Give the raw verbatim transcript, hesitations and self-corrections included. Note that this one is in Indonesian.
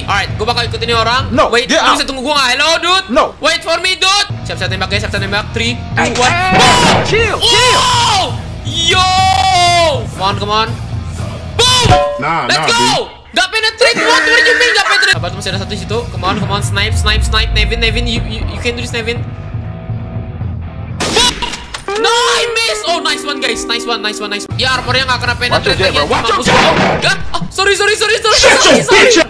Alright, gue bakal ikutin ini orang. No, Wait, get lu out. bisa tunggu gue nggak? Hello, dude. No. Wait for me, dude. Siap-siap tembak guys, siap-siap tembak. Three, two, Hey, one. hey, Boom! chill, Wow! Yo! Come on, come on. Boom! Nah, Let's nah, go! Gak penetrate, what? What do you mean gak penetrate? Sahabat, masih ada satu di situ. Come on, come on, snipe, snipe, snipe. Nevin, Nevin, you, you, you can do this, Nevin. Boom! No, I miss! Oh, nice one, guys. Nice one, nice one, nice one. Ya, armornya gak kena penetrate. Watch your jet, bro. Watch your Mampus. jet. Gak? Oh, sorry, sorry, sorry, sorry, Shut sorry, your sorry. bitch